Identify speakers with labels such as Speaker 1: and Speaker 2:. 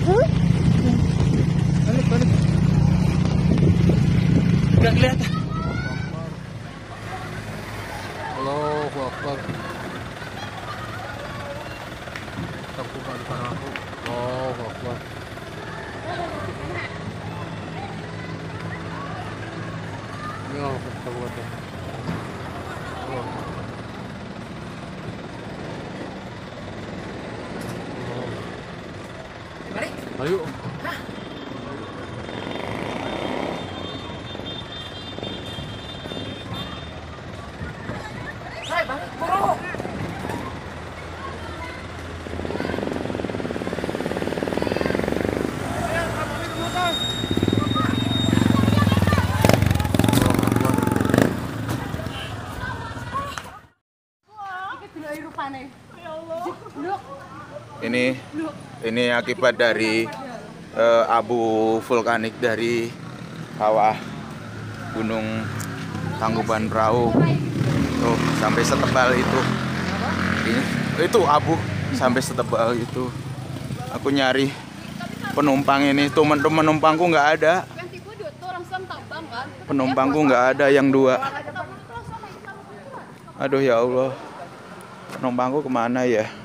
Speaker 1: Balik, balik. Nggak kelihatan. Allahu Akbar. Aku balik aku. Allahu Akbar. Ya, Akbar. Ayo.
Speaker 2: Hai, balik, bro.
Speaker 3: Ini akibat dari abu vulkanik dari kawah Gunung Tangkuban Perahu. Tuh, sampai setebal itu. Itu abu sampai setebal itu. Aku nyari penumpang ini. Tuh, penumpangku nggak ada. Penumpangku nggak ada yang 2. Aduh ya Allah. Penumpangku kemana ya?